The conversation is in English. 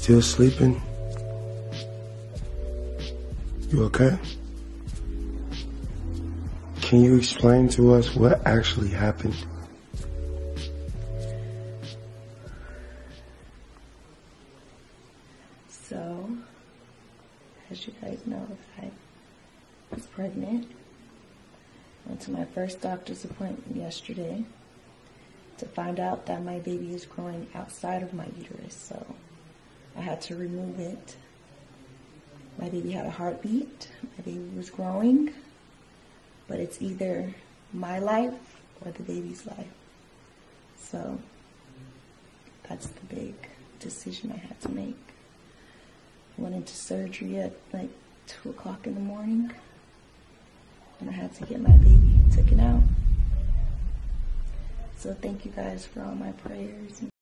still sleeping? You okay? Can you explain to us what actually happened? So, as you guys know, I was pregnant. Went to my first doctor's appointment yesterday to find out that my baby is growing outside of my uterus, so I had to remove it. My baby had a heartbeat, my baby was growing, but it's either my life or the baby's life. So that's the big decision I had to make. I went into surgery at like 2 o'clock in the morning, and I had to get my baby taken out. So thank you guys for all my prayers.